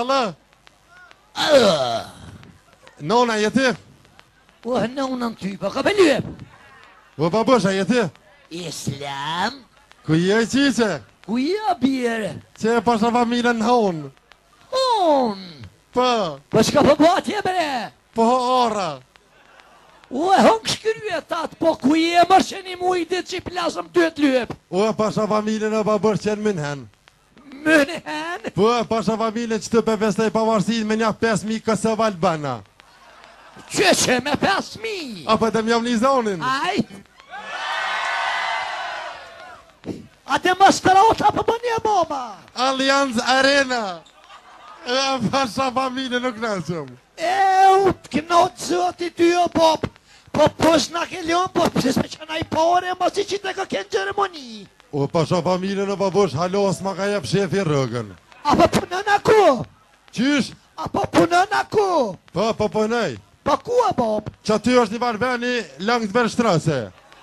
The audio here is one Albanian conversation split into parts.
Hallå? Nona je ti? O, nonan typer, ka beløb? O babusha je ti? Islam? Ku je qise? Ku ja bjerë? Që e pasha familjen hon? Hon? Po, Po shka po batje bre? po ora. O, hon skrytat, po ku je më sheni mujtit që i plasëm ty të lyp? O e pasha familjen e babush që në München. München? Po e pasha familjen që të pevestej pavarësin me një 5.000 Kosovë Albana. Që me 5.000? Apo të mjam një zonin? Ajt? A të më stërota për bënje boba? Allianz Arena. E pasha familjen nuk nësëm. U të knotë zëti ty o bob. Po pës në ke lënë, po pëse që na i pare, ma si që të ka kënë gjeremoni. O pasha familjen e babush, halos ma ka jep shefi rëgën. Apo punën aku? Qysh? Apo punën aku? Po pënej. Po ku a bob? Që aty është një barbeni langt Bershtrase.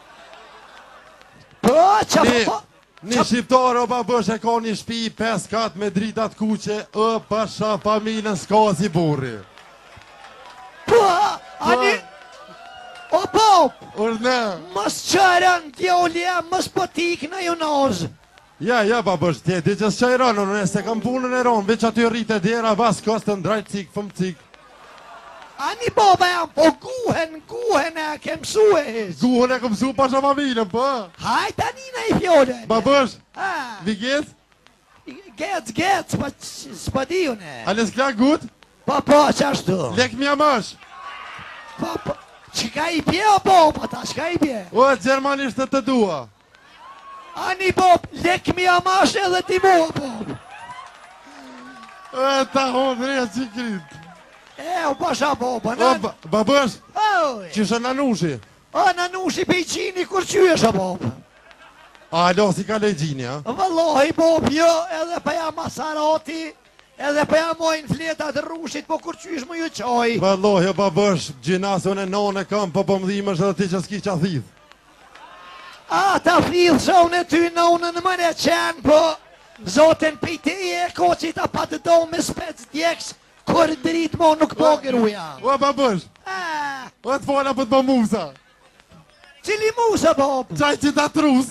Po, që Një- po... Një shqiptar o babush e ka një shpi 5 kat me dritat kuqe, o pasha familjen s'ka si burri. Po, ani... O bob, Urne. mës qërën t'jolja, mës po t'ik në junaz. Ja, babush, ti e di që s'qaj ranë, unë se kam punën e ronë, veç aty rritë e djera, vas kostën drajt cik, fëm cik. Ani boba jam, po guhen e ke mësues. Guhën e këmësu pasha familjen, po. Hajt anina i fjole. Babush, Ha, vigjet, gec, po s'po di une. ales klak gut, Po, qashtu. lek mja mash. Po, qka i bje o boba ta, qka i bje? O, gjermanisht të dua. Ani bob, lek mi amash edhe ti mua bob. E, ta hodre që krit. U pasha boba, O, në... babush, Oj, që shë nanushi. në nushi pejqini kur qyesha bob. A, lo, si ka lejgjini, a? Vëllohi bob, jo, edhe pa jam masarati, edhe pa jam mojnë fletat rrushit, po kur qysh më ju qoj. Vallohi, babush, gjinasën e none kam, po pëmdhimësh edhe ti që s'ki qa thith. A, ta thithë shonë e ty në unë në mëne qenë, po zoten pejteje e koqit a pa të do me spec djekës, kur dritë mo nuk po gëruja. O, babush, A, o të fola për të musa. cili musa bob? Qaj që ta trus.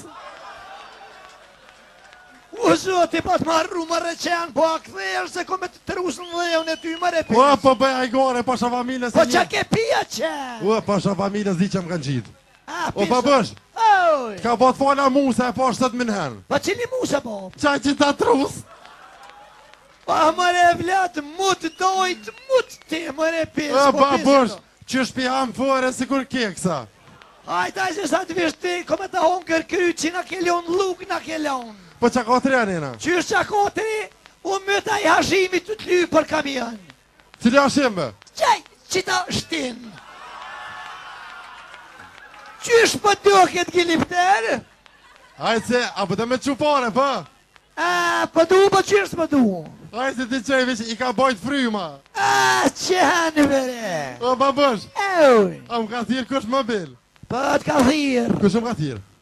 O zoti, pa të marru më reqen, po a këthejër se ko me të trusën dhe unë e ty më repis. O, po bëj ajgore, pasha familjes Po e qa një. ke pia qenë? O, pasha familjes di që më kanë qitë. A, O, babush, Oj, ka po të fola musa e po 7.000 hen. po cili musa bob? Qaj që ta trus. Pa më re vlat, mut dojt, mut ti më repis. O, babush, që shpiham fore si kur keksa. Hajta që sa të vishë ti, ko me të hongër kry që na ke leon luk, na ke leon. Po që ka të renina. Qysh qa kotri, u mëta i hashimi të të lyë për kamion. Cili ashimbe? Qaj, që ta shtin. Qysh për duket gjilipter? Ajtë se, apo të me qupare, po? A, për du, për qysh për du? Ajtë se ti qevi që i ka bojt fryma. A, që hanë vere. O, babush, Oj, a më ka thirë kush më bil. për të ka thirë. Kush më ka thirë?